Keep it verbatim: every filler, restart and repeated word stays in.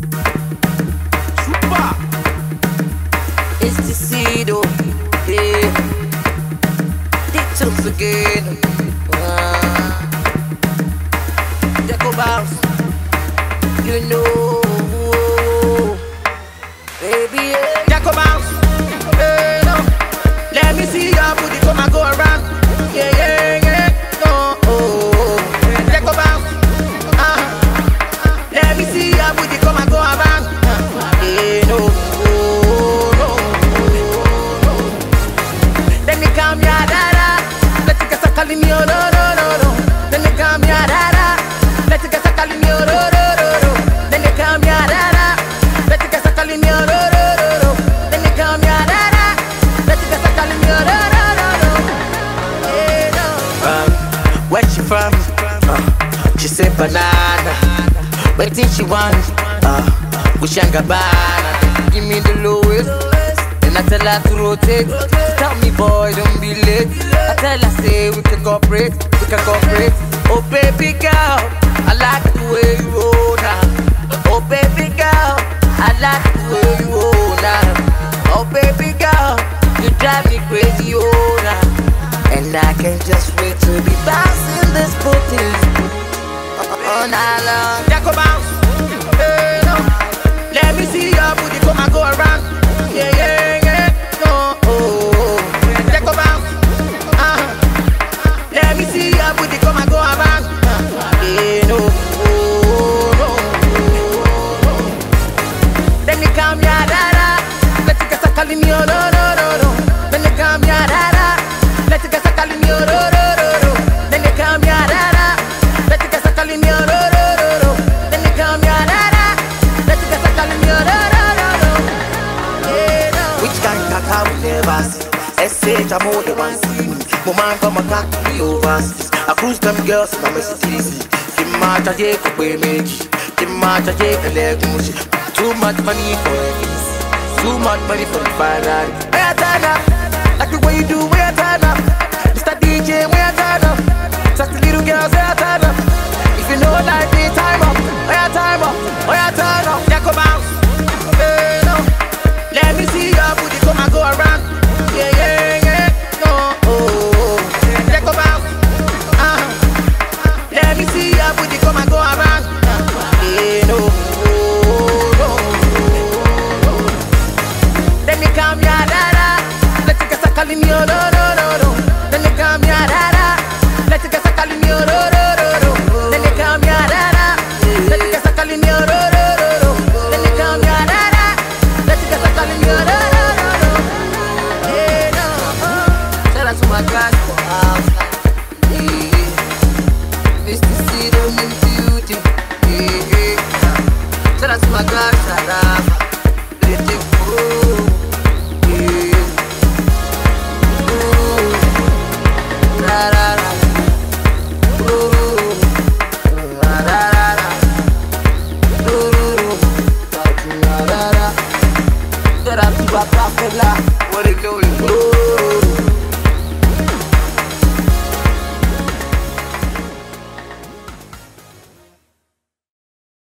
Super. It's the seed, oh, yeah. They took again. Ah. Deco bounce, you know, baby. Yeah. Deco bounce, hey, no. Let me see your booty come and go around. Yeah, yeah, yeah. No, oh, Deco bounce, ah. Let me see your booty come and go around. Yeah, no. Come ya dada, let's get a calling you, no, no, no, no. Then they come ya dada, let's get a calling you, no, no, no, no. Then they come ya dada, let's get a calling you, no, no, no, no. Then they come ya dada, let's get a calling you, no, no, no, no. Yeah, no. Um, where she from? Uh, she said banana. What did she want? Uh, Ushangabana. Give me the lowest. I tell her to rotate. Tell me, boy, don't be late. I tell her, say we can cooperate, we can cooperate. Oh baby girl, I like the way you roll now. Oh baby girl, I like the way you roll now. Oh baby girl, you drive me crazy, oh now. And I can't just wait to be bouncing this booty all night long. Yeah, go bounce, hey, no. Let me see your booty come and go around. Yeah, yeah. Let me see your booty come and go around. Yeah, no, no, no. Then they come ya dada, let's get a calling you, no, no, no, no. Then they come ya dada, let's get a calling you, no, no, no, no. Then they come ya dada, let's get a calling you, no, no, no, no. Then they come ya dada, let's get a calling you, no, no, no, no. Yeah, no. Which kind of car we never see? Essay, I'm more than one scene. Woman from a car to the overseas. I cruise them girls in my Mercedes. Give my charge, could we make it? Give my charge, a leg mushi. Too much money for it. Too much money for the Ferrari. Where I turn up, like the way you do, where I turn up. Mister D J, where I turn up. Such the little girls, where I turn up. If you know like me, time up. Where I time up, where I turn up. Yeah, come bounce. Hey, no. Let me see your booty come and go around. Yeah, yeah, yeah, no, oh, yeah, go bounce, uh-huh. Let me see your booty come and go around. Yeah, no, oh, no, no. Then they come ya dada, let's get a calling you, no, no, no, no. Then they come ya dada, let's get a calling you, no, no, no, no. Then they come ya dada, let's get a calling you, no, no, no, no. Then they come ya dada, let's get a calling you, no, no, no. To my guys for house, yeah. Mister Seed on the beauty, yeah. Shout out to my guys, shout out, let it go, yeah. Ooh, la la la, ooh, la la la, ooh, la la la. Shout out to my Papa, what it doing, ooh.